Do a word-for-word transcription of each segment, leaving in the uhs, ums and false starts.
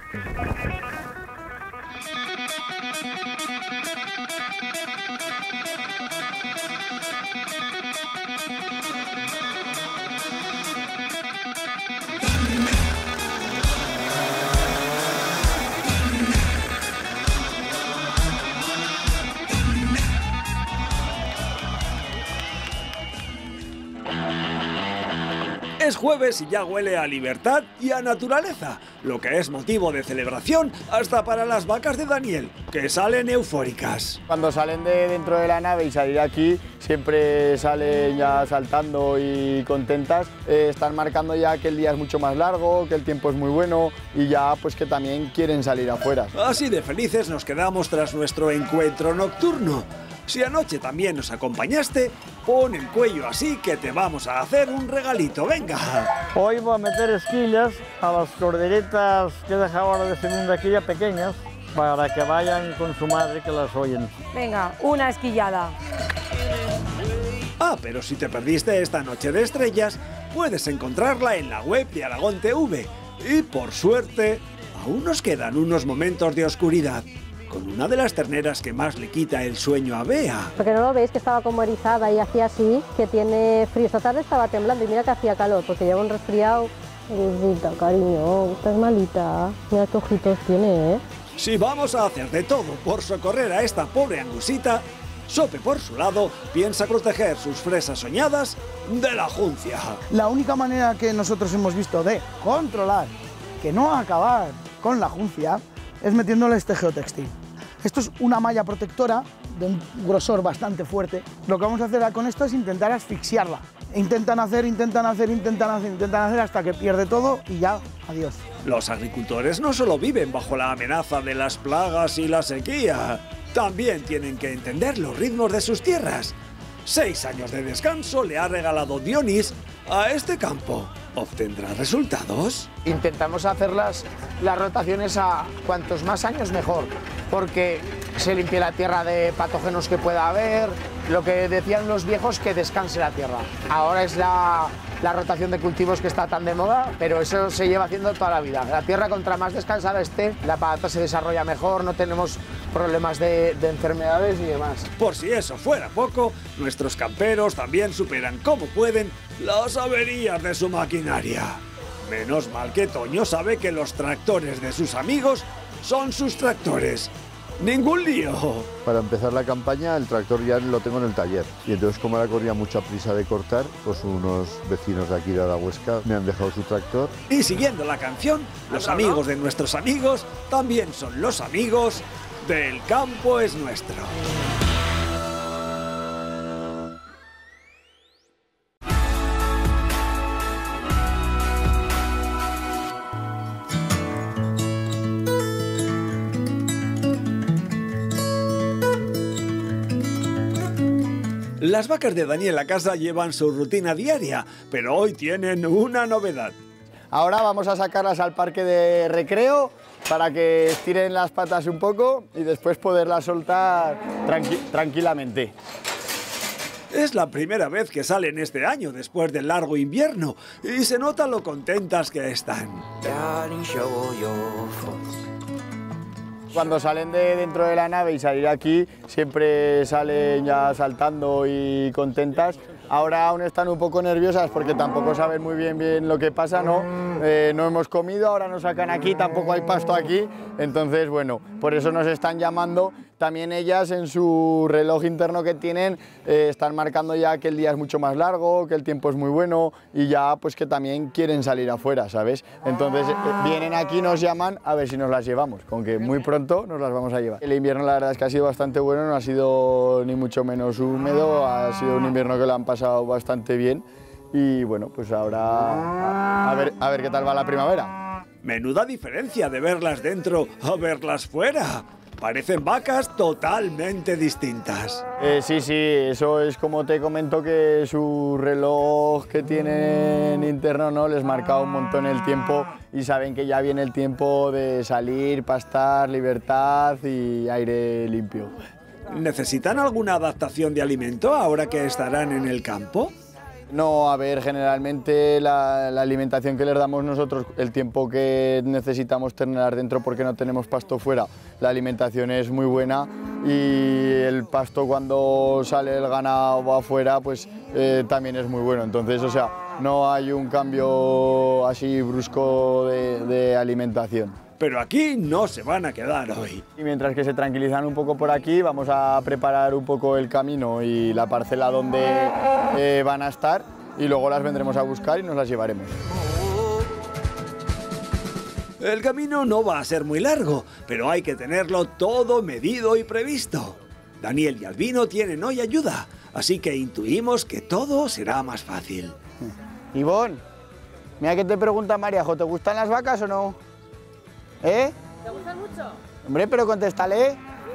Es jueves y ya huele a libertad y a naturaleza, lo que es motivo de celebración hasta para las vacas de Daniel, que salen eufóricas. Cuando salen de dentro de la nave y salir aquí, siempre salen ya saltando y contentas. Eh, están marcando ya que el día es mucho más largo, que el tiempo es muy bueno y ya pues que también quieren salir afuera. Así de felices nos quedamos tras nuestro encuentro nocturno. Si anoche también nos acompañaste, pon el cuello así que te vamos a hacer un regalito, venga. Hoy voy a meter esquillas a las corderitas que he dejado ahora de segunda quilla pequeñas para que vayan con su madre que las oyen. Venga, una esquillada. Ah, pero si te perdiste esta noche de estrellas, puedes encontrarla en la web de Aragón T V. Y por suerte, aún nos quedan unos momentos de oscuridad, con una de las terneras que más le quita el sueño a Bea. Porque no lo veis que estaba como erizada y hacía así, que tiene frío. Esta tarde estaba temblando y mira que hacía calor, porque lleva un resfriado. Elisita, cariño, estás malita. Mira qué ojitos tiene, ¿eh? Si vamos a hacer de todo por socorrer a esta pobre angusita, Sope, por su lado, piensa proteger sus fresas soñadas de la juncia. La única manera que nosotros hemos visto de controlar, que no acabar con la juncia, es metiéndole este geotextil. Esto es una malla protectora de un grosor bastante fuerte. Lo que vamos a hacer con esto es intentar asfixiarla. Intentan hacer, intentan hacer, intentan hacer, intentan hacer hasta que pierde todo y ya, adiós. Los agricultores no solo viven bajo la amenaza de las plagas y la sequía, también tienen que entender los ritmos de sus tierras. Seis años de descanso le ha regalado Dionís a este campo. ¿Obtendrá resultados? Intentamos hacer las, las rotaciones a cuantos más años mejor, porque se limpie la tierra de patógenos que pueda haber, lo que decían los viejos, que descanse la tierra. Ahora es la, la rotación de cultivos que está tan de moda, pero eso se lleva haciendo toda la vida. La tierra, contra más descansada esté, la patata se desarrolla mejor, no tenemos problemas de, de enfermedades y demás. Por si eso fuera poco, nuestros camperos también superan como pueden las averías de su maquinaria. Menos mal que Toño sabe que los tractores de sus amigos son sus tractores. ¡Ningún lío! Para empezar la campaña, el tractor ya lo tengo en el taller. Y entonces, como ahora corría mucha prisa de cortar, pues unos vecinos de aquí de Arahuesca me han dejado su tractor. Y siguiendo la canción, los amigos de nuestros amigos también son los amigos del campo es nuestro. Las vacas de Daniel a casa llevan su rutina diaria, pero hoy tienen una novedad. Ahora vamos a sacarlas al parque de recreo para que estiren las patas un poco y después poderlas soltar tranqui tranquilamente. Es la primera vez que salen este año después del largo invierno y se nota lo contentas que están. Cuando salen de dentro de la nave y salir aquí, siempre salen ya saltando y contentas. Ahora aún están un poco nerviosas porque tampoco saben muy bien, bien lo que pasa, ¿no? Eh, no hemos comido, ahora nos sacan aquí, tampoco hay pasto aquí. Entonces, bueno, por eso nos están llamando. También ellas en su reloj interno que tienen eh, están marcando ya que el día es mucho más largo, que el tiempo es muy bueno y ya pues que también quieren salir afuera, ¿sabes? Entonces eh, vienen aquí, nos llaman a ver si nos las llevamos, con que muy pronto nos las vamos a llevar. El invierno la verdad es que ha sido bastante bueno, no ha sido ni mucho menos húmedo, ha sido un invierno que lo han pasado bastante bien y bueno, pues ahora a, a, ver, a ver qué tal va la primavera. Menuda diferencia de verlas dentro a verlas fuera. Parecen vacas totalmente distintas. Eh, sí, sí, eso es como te comento, que su reloj que tienen interno, ¿no?, les marca un montón el tiempo y saben que ya viene el tiempo de salir, pastar, libertad y aire limpio. ¿Necesitan alguna adaptación de alimento ahora que estarán en el campo? No, a ver, generalmente la, la alimentación que les damos nosotros, el tiempo que necesitamos tener dentro porque no tenemos pasto fuera, la alimentación es muy buena y el pasto cuando sale el ganado afuera pues eh, también es muy bueno. Entonces, o sea, no hay un cambio así brusco de, de alimentación. Pero aquí no se van a quedar hoy. Y mientras que se tranquilizan un poco por aquí, vamos a preparar un poco el camino y la parcela donde eh, van a estar y luego las vendremos a buscar y nos las llevaremos. El camino no va a ser muy largo, pero hay que tenerlo todo medido y previsto. Daniel y Albino tienen hoy ayuda, así que intuimos que todo será más fácil. Ivonne, mira que te pregunta Mariajo, ¿te gustan las vacas o no? ¿Eh? ¿Te gustan mucho? Hombre, pero contéstale.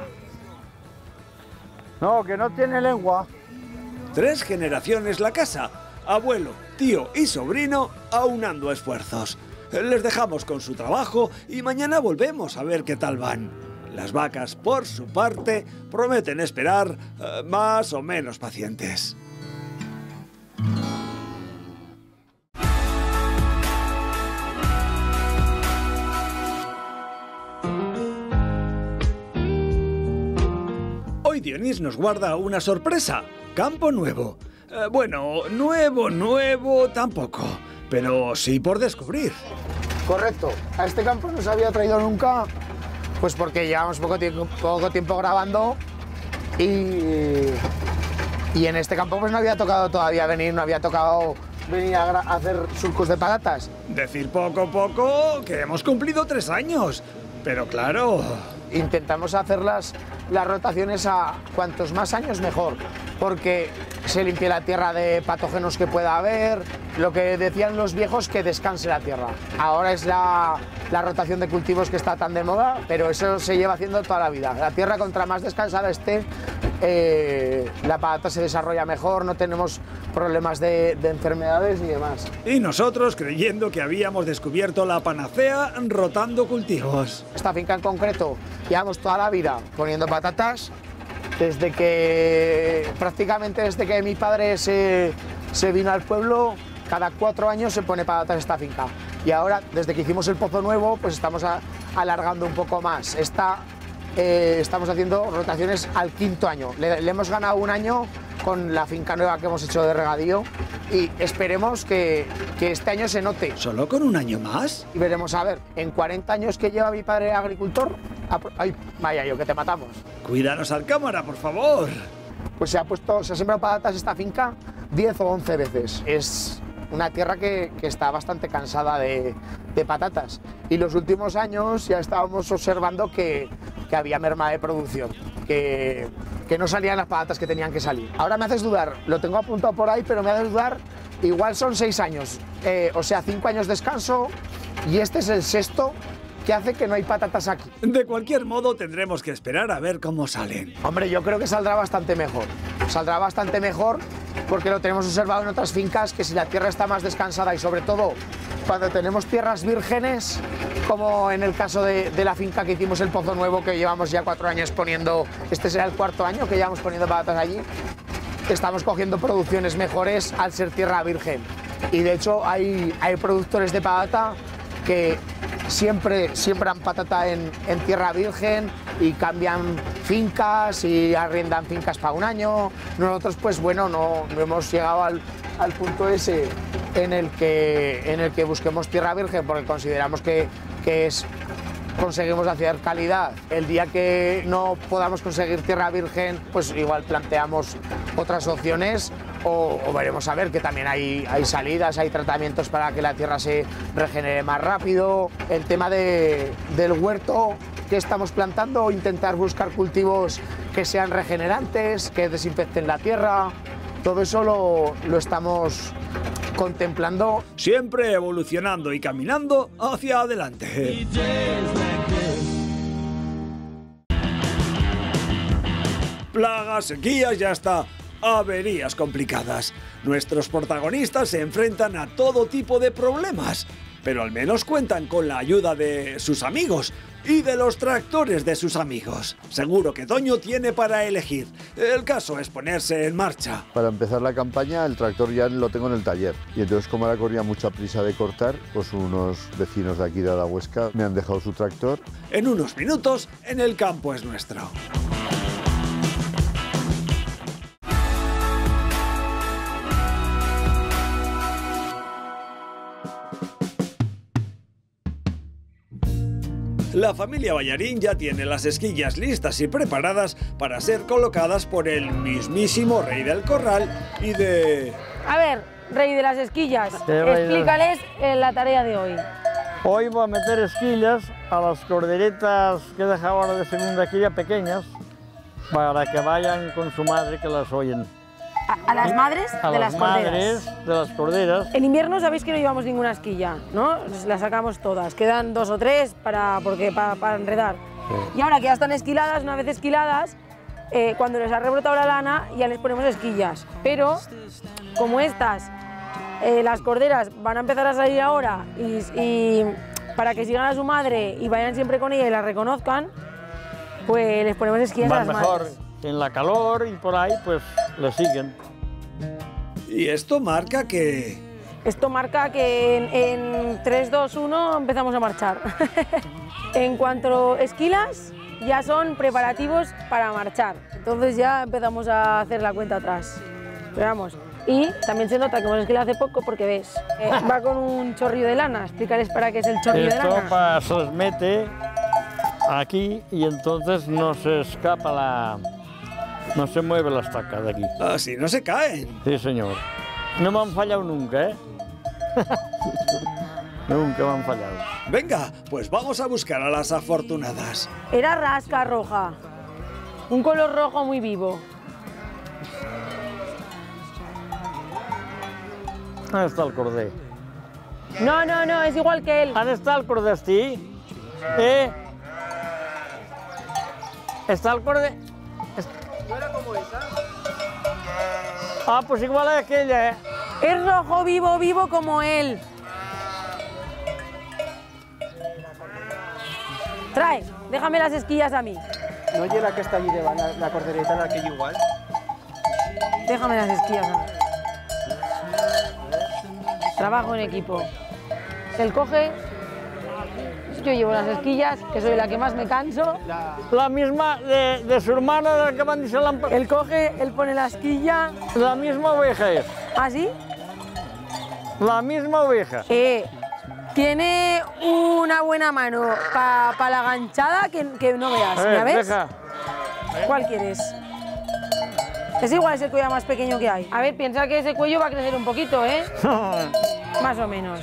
No, que no tiene lengua. Tres generaciones la casa, abuelo, tío y sobrino aunando esfuerzos. Les dejamos con su trabajo y mañana volvemos a ver qué tal van. Las vacas, por su parte, prometen esperar eh, más o menos pacientes. Hoy Dionís nos guarda una sorpresa, campo nuevo. Eh, bueno, nuevo, nuevo tampoco, pero sí por descubrir. Correcto. A este campo no se había traído nunca, pues porque llevamos poco tiempo, poco tiempo grabando y, y en este campo pues no había tocado todavía venir, no había tocado venir a, a hacer surcos de patatas. Decir poco poco que hemos cumplido tres años, pero claro... Intentamos hacer las, las rotaciones a cuantos más años mejor, porque se limpie la tierra de patógenos que pueda haber, lo que decían los viejos, que descanse la tierra. Ahora es la, la rotación de cultivos que está tan de moda, pero eso se lleva haciendo toda la vida. La tierra, contra más descansada esté, eh, la patata se desarrolla mejor, no tenemos problemas de, de enfermedades ni demás. Y nosotros creyendo que habíamos descubierto la panacea rotando cultivos. Esta finca en concreto llevamos toda la vida poniendo patatas, desde que prácticamente desde que mi padre se, se vino al pueblo, cada cuatro años se pone patatas en esta finca. Y ahora, desde que hicimos el Pozo Nuevo, pues estamos a, alargando un poco más. Esta, eh, estamos haciendo rotaciones al quinto año. Le, le hemos ganado un año con la finca nueva que hemos hecho de regadío y esperemos que, que este año se note. ¿Solo con un año más? Y veremos, a ver, en cuarenta años que lleva mi padre agricultor, ay, vaya yo, que te matamos. Cuídanos al cámara, por favor. Pues se ha puesto, se ha sembrado patatas esta finca diez o once veces. Es una tierra que, que está bastante cansada de, de patatas. Y los últimos años ya estábamos observando que, que había merma de producción, que, que no salían las patatas que tenían que salir. Ahora me haces dudar, lo tengo apuntado por ahí, pero me haces dudar, igual son seis años, eh, o sea, cinco años de descanso, y este es el sexto que hace que no hay patatas aquí. De cualquier modo, tendremos que esperar a ver cómo salen. Hombre, yo creo que saldrá bastante mejor. Saldrá bastante mejor porque lo tenemos observado en otras fincas, que si la tierra está más descansada y sobre todo cuando tenemos tierras vírgenes, como en el caso de, de la finca que hicimos el Pozo Nuevo, que llevamos ya cuatro años poniendo, este será el cuarto año que llevamos poniendo patatas allí, estamos cogiendo producciones mejores al ser tierra virgen. Y de hecho hay, hay productores de patata que siempre siembran patata en, en tierra virgen y cambian fincas y arriendan fincas para un año. Nosotros, pues bueno, no, no hemos llegado al, al punto ese en el, que, en el que busquemos tierra virgen, porque consideramos que, que es, conseguimos hacer calidad. El día que no podamos conseguir tierra virgen, pues igual planteamos otras opciones. O, o veremos a ver que también hay, hay salidas, hay tratamientos para que la tierra se regenere más rápido. El tema de, del huerto que estamos plantando, intentar buscar cultivos que sean regenerantes, que desinfecten la tierra, todo eso lo, lo estamos contemplando. Siempre evolucionando y caminando hacia adelante. Plagas, sequías, ya está. Averías complicadas. Nuestros protagonistas se enfrentan a todo tipo de problemas. pero al menos cuentan con la ayuda de sus amigos y de los tractores de sus amigos. Seguro que Toño tiene para elegir. El caso es ponerse en marcha. Para empezar la campaña, el tractor ya lo tengo en el taller. Y entonces, como ahora corría mucha prisa de cortar, pues unos vecinos de aquí de Adahuesca me han dejado su tractor. En unos minutos, en el campo es nuestro. La familia Ballarín ya tiene las esquillas listas y preparadas para ser colocadas por el mismísimo rey del corral y de... A ver, rey de las esquillas, Sí, rey de- explícales eh, la tarea de hoy. Hoy voy a meter esquillas a las corderitas que he dejado ahora de segunda quilla pequeñas para que vayan con su madre que las oyen. A, a las madres A de las, las madres corderas. de las corderas. En invierno sabéis que no llevamos ninguna esquilla, ¿no? Las sacamos todas, quedan dos o tres para, porque, para, para enredar. Sí. Y ahora que ya están esquiladas, una vez esquiladas, eh, cuando les ha rebrotado la lana ya les ponemos esquillas. Pero como estas, eh, las corderas van a empezar a salir ahora y, y para que sigan a su madre y vayan siempre con ella y la reconozcan, pues les ponemos esquillas a Van las mejor madres. en la calor y por ahí pues le siguen. Y esto marca que... Esto marca que en, en tres, dos, uno empezamos a marchar. En cuanto a esquilas, ya son preparativos para marchar. Entonces ya empezamos a hacer la cuenta atrás. Pero vamos. Y también se nota que hemos esquilado hace poco porque ves, eh, va con un chorrillo de lana. Explicarles para qué es el chorrillo de Esto lana. pa- se les mete aquí y entonces no se escapa la... no se mueve la estaca de aquí. Así no se caen. Sí, señor. No me han fallado nunca, ¿eh? Nunca me han fallado. Venga, pues vamos a buscar a las afortunadas. Era rasca roja. Un color rojo muy vivo. ¿Dónde está el corder? No, no, no, es igual que él. ¿Dónde está el corder, sí? ¿Eh? ¿Está el corder? ¿No era como esa? Ah, pues igual es aquella, ¿eh? Es rojo vivo, vivo como él. Trae, déjame las esquillas a mí. ¿No llega que está allí de la, la cordereta, la que yo igual? Déjame las esquillas a mí. Trabajo en equipo. Él coge, yo llevo las esquillas, que soy la que más me canso. La misma de, de su hermana, de la que van a decir la... Él coge, él pone la esquilla. La misma oveja es. ¿Ah, sí? La misma oveja. Eh, tiene una buena mano para pa la ganchada que, que no veas. A ver, ¿Ya ves? deja. ¿Cuál quieres? Es igual, es el cuello más pequeño que hay. A ver, piensa que ese cuello va a crecer un poquito, ¿eh? Más o menos.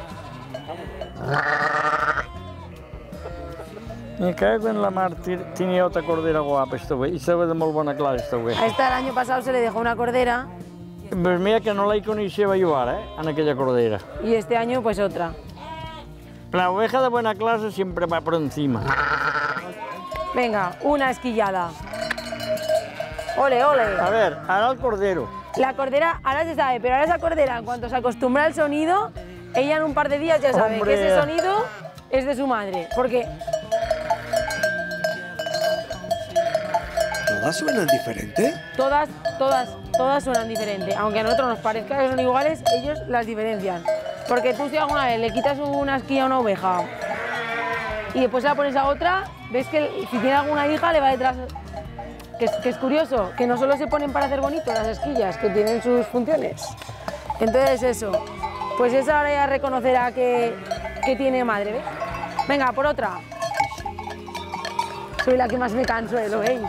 Me cago en la mar, ti- tiene otra cordera guapa esta güey, y se ve de muy buena clase esta güey. A esta el año pasado se le dejó una cordera Pues mira que no la coneixia jo ara, eh, en aquella cordera. y este año pues otra. La oveja de buena clase siempre va por encima. Venga, una esquillada. Ole, ole. A ver, ahora el cordero. La cordera, ahora se sabe, pero ahora esa cordera, en cuanto se acostumbra al sonido, ella en un par de días ya sabe Hombre. que ese sonido es de su madre. Porque ¿Todas suenan diferente? todas, todas, todas suenan diferente. Aunque a nosotros nos parezca que son iguales, ellos las diferencian. Porque tú si alguna vez le quitas una esquilla a una oveja y después la pones a otra, ves que si tiene alguna hija le va detrás. Que es, que es curioso, que no solo se ponen para hacer bonito las esquillas, que tienen sus funciones. Entonces eso, pues esa ahora ya reconocerá que, que tiene madre, ¿ves? Venga, por otra. Soy la que más me canso, ¿eh? ¿Lo veis?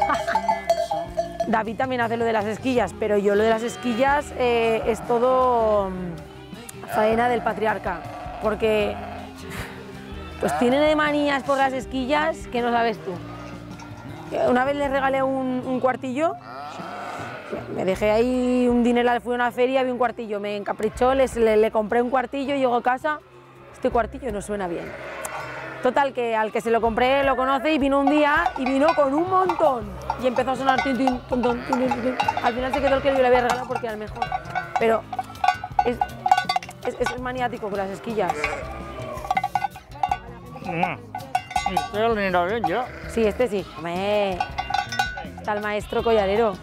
David también hace lo de las esquillas, pero yo lo de las esquillas eh, es todo mm, faena del patriarca, porque pues tiene de manías por las esquillas que no sabes tú. Una vez le regalé un, un cuartillo, me dejé ahí un dinero, fui a una feria, vi un cuartillo, me encaprichó, les, le, le compré un cuartillo, llego a casa, este cuartillo no suena bien. Total, que al que se lo compré lo conoce y vino un día y vino con un montón. Y empezó a sonar tin, tin, tin, tin, tin, tin. Al final se quedó el que yo le había regalado porque era el mejor. Pero es, es, es maniático con las esquillas. Este ya le irá bien ya. Sí, este sí. Hombre, está el maestro collarero.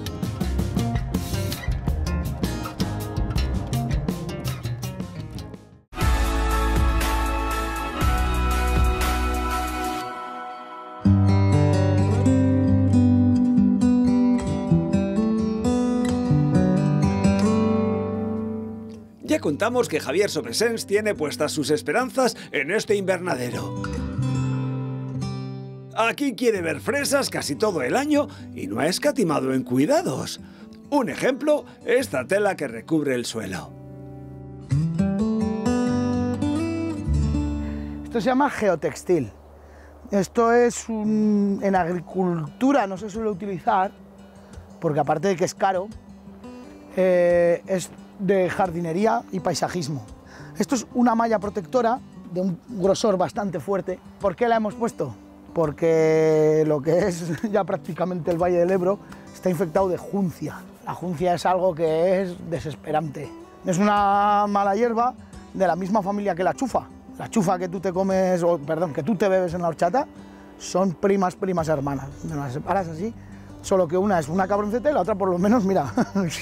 Ya contamos que Javier Sobresens tiene puestas sus esperanzas en este invernadero. Aquí quiere ver fresas casi todo el año y no ha escatimado en cuidados. Un ejemplo, esta tela que recubre el suelo. Esto se llama geotextil. Esto es un... en agricultura no se suele utilizar, porque aparte de que es caro, eh, es de jardinería y paisajismo. Esto es una malla protectora de un grosor bastante fuerte. ¿Por qué la hemos puesto? Porque lo que es ya prácticamente el Valle del Ebro está infectado de juncia. La juncia es algo que es desesperante. Es una mala hierba de la misma familia que la chufa. La chufa que tú te comes, o perdón, que tú te bebes en la horchata, son primas, primas hermanas. Me las separas así, solo que una es una cabronceta y la otra por lo menos, mira.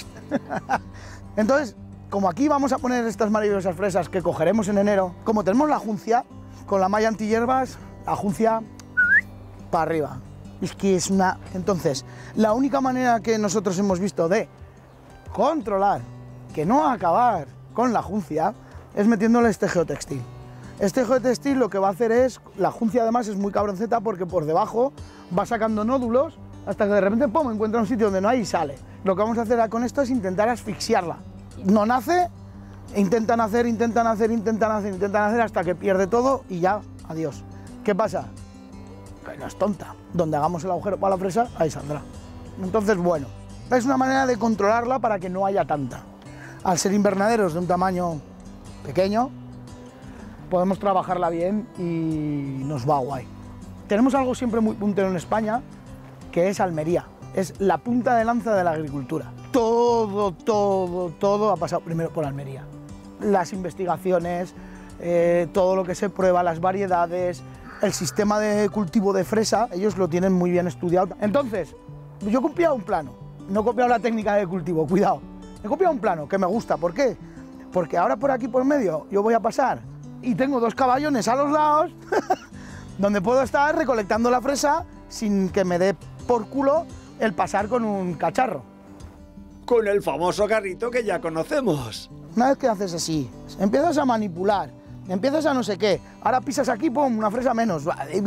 Entonces, como aquí vamos a poner estas maravillosas fresas que cogeremos en enero, como tenemos la juncia, con la malla antihierbas, la juncia para arriba. Es que es una... Entonces, la única manera que nosotros hemos visto de controlar, que no acabar con la juncia, es metiéndole este geotextil. Este geotextil lo que va a hacer es, la juncia además es muy cabronceta porque por debajo va sacando nódulos hasta que de repente, pum, encuentra un sitio donde no hay y sale. Lo que vamos a hacer con esto es intentar asfixiarla. No nace, intentan hacer, intentan hacer, intentan hacer, intentan hacer hasta que pierde todo y ya, adiós. ¿Qué pasa? Que no es tonta. Donde hagamos el agujero para la fresa, ahí saldrá. Entonces, bueno, es una manera de controlarla para que no haya tanta. Al ser invernaderos de un tamaño pequeño, podemos trabajarla bien y nos va guay. Tenemos algo siempre muy puntero en España, que es Almería. Es la punta de lanza de la agricultura. Todo, todo, todo ha pasado primero por Almería. Las investigaciones, eh, todo lo que se prueba, las variedades, el sistema de cultivo de fresa, ellos lo tienen muy bien estudiado. Entonces, yo he copiado un plano, no he copiado la técnica de cultivo, cuidado. He copiado un plano que me gusta, ¿por qué? Porque ahora por aquí por medio yo voy a pasar y tengo dos caballones a los lados donde puedo estar recolectando la fresa sin que me dé por culo el pasar con un cacharro. Con el famoso carrito que ya conocemos. Una vez que haces así, empiezas a manipular, empiezas a no sé qué, ahora pisas aquí, pum, una fresa menos.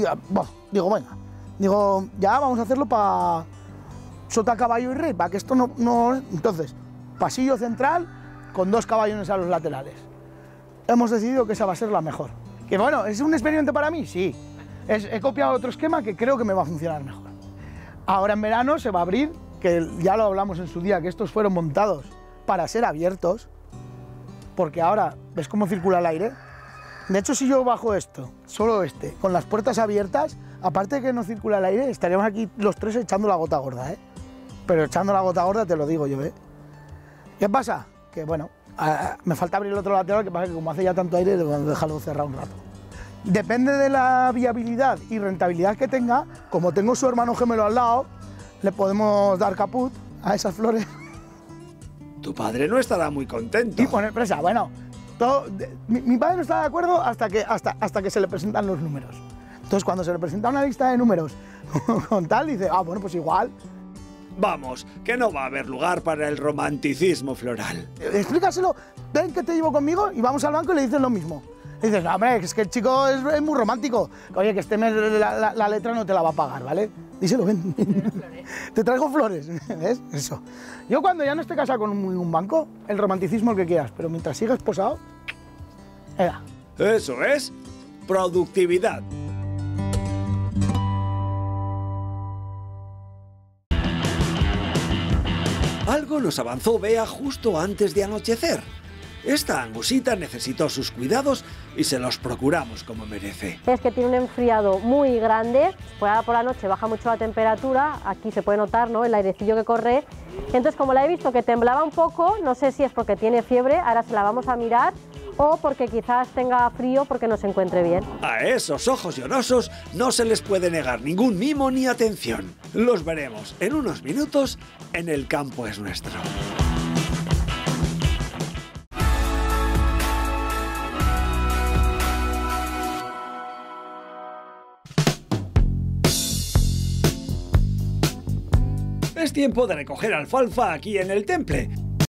Digo, venga, digo, ya vamos a hacerlo para sota, caballo y rey, para que esto no, no... Entonces, pasillo central con dos caballones a los laterales. Hemos decidido que esa va a ser la mejor. Que bueno, ¿es un experimento para mí? Sí. Es, he copiado otro esquema que creo que me va a funcionar mejor. Ahora en verano se va a abrir, que ya lo hablamos en su día, que estos fueron montados para ser abiertos, porque ahora, ¿ves cómo circula el aire? De hecho, si yo bajo esto, solo este, con las puertas abiertas, aparte de que no circula el aire, estaríamos aquí los tres echando la gota gorda, ¿eh? Pero echando la gota gorda te lo digo yo, ¿eh? ¿Qué pasa? Que bueno, a, me falta abrir el otro lateral, que pasa que como hace ya tanto aire, debo dejarlo cerrado un rato. Depende de la viabilidad y rentabilidad que tenga, como tengo su hermano gemelo al lado, le podemos dar caput a esas flores. Tu padre no estará muy contento. Y poner presa, bueno, todo, de, mi, mi padre no está de acuerdo hasta que, hasta, hasta que se le presentan los números. Entonces, cuando se le presenta una lista de números con tal, dice, ah, bueno, pues igual. Vamos, que no va a haber lugar para el romanticismo floral. Explícaselo, ven que te llevo conmigo y vamos al banco y le dices lo mismo. Y dices, no, hombre, es que el chico es, es muy romántico. Oye, que este mes la, la, la letra no te la va a pagar, ¿vale? Díselo, ven. Te traigo flores, ¿ves? Eso. Yo cuando ya no esté casado con un, un banco, el romanticismo el que quieras, pero mientras sigas posado, era. Eso es productividad. Algo nos avanzó Bea justo antes de anochecer. Esta angusita necesitó sus cuidados y se los procuramos como merece. Es que tiene un enfriado muy grande, pues ahora por la noche baja mucho la temperatura, aquí se puede notar, ¿no?, el airecillo que corre. Entonces, como la he visto que temblaba un poco, no sé si es porque tiene fiebre, ahora se la vamos a mirar. o porque quizás tenga frío porque no se encuentre bien. A esos ojos llorosos no se les puede negar ningún mimo ni atención. Los veremos en unos minutos en El Campo es Nuestro. Es tiempo de recoger alfalfa aquí en el Temple.